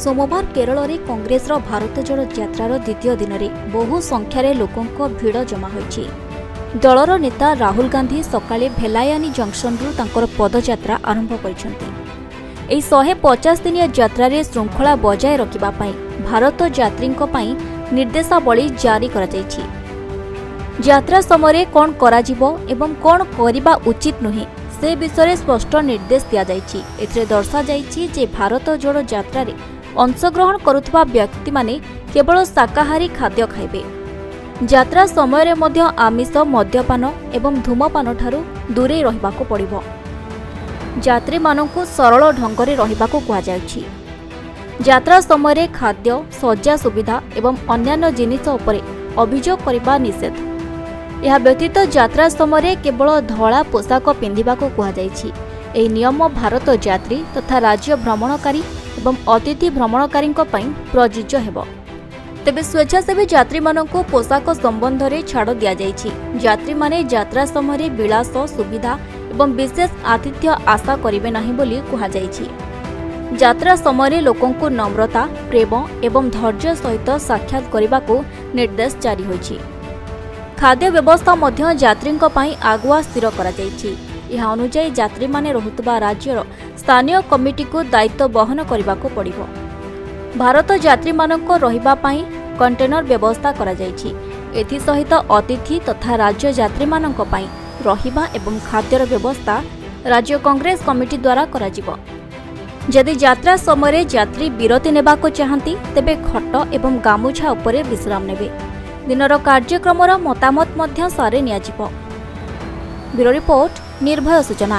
सोमवार केरल में कांग्रेस भारत जोड़ यात्रार द्वितीय दिन में बहु संख्यार लोकों भीड़ जमा होइछि। दलर नेता राहुल गांधी सकाळे भेलायानी जंक्शन रु पदयात्रा आरंभ करिसेंति। एही 150 दिनिया यात्रा रे श्रृंखला बजाय रखिबा पई भारत यात्रींको पई निर्देशावली जारी करा जायछि। यात्रा समय कौन कराजिबो एवं कौन करिबा उचित नुहे से विषय स्पष्ट निर्देश दिया जायछि। एथिरे दर्शा जायछि जे भारत जोड़ यात्रा रे अंशग्रहण करुथबा व्यक्ति माने केवल शाकाहारी खाद्य खाइबे। यात्रा समय रे मध्य आमिष मद्यपान एवं धूमपान ठारू दूरे रहिबाको पड़िबो। यात्री मानकु सरल ढंगरे रहिबाको कुहा जायछि। यात्रा समय रे खाद्य सज्जा सुविधा एवं अन्यान्य जिनिस उपरे अभियोग करबा निषेध। यह व्यतीत यात्रा समय केवल धला पोशाक पिंधिबाको कुहा जायछि। एही नियम भारत यात्री तथा राज्य भ्रमणकारी एवं अतिथि भ्रमणकारी प्रযোज्य हेबो। तेबे स्वेच्छासेवी यात्री मानकु पोशाक संबंध में छाड़ दिया जायछि। यात्री माने यात्रा समय विलास सुविधा एवं विशेष आतिथ्य आशा करिवे नाही बोली कुहा जायछि। यात्रा समय लोकंकु नम्रता प्रेम एवं धैर्य सहित साक्षात करबाकू निर्देश जारी होइछि। खाद्य व्यवस्था मध्य यात्रींको पई आगुआ स्थिर करा जायछि। यह अनुसार यात्री माने रहुतबा राज्यर स्थानीय कमिटी को दायित्व बहन करबाको पड़िबो। भारत यात्री मानक रहिबा पई कंटेनर व्यवस्था करा जायछि। एथि सहित अतिथि तथा राज्य यात्री मानक पई रहिबा एवं खाद्यर व्यवस्था राज्य कांग्रेस कमिटी द्वारा करा जिवो। यदि यात्रा समय यात्री विरति नेबाको चाहंती तेबे खट एवं गामुछा उपरे विश्राम नेबे। दिनर कार्यक्रमर मतामत मध्य सारे नियाजिबो। ब्यूरो रिपोर्ट निर्भय सूचना।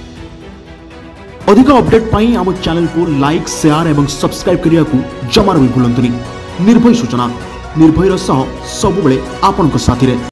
अधिक अपडेट पाई आम चैनल को लाइक शेयर एवं सब्सक्राइब करिया को जमार भी भूलंतुनी। निर्भय सूचना निर्भयर सह सबुबले आपनक साथी रे।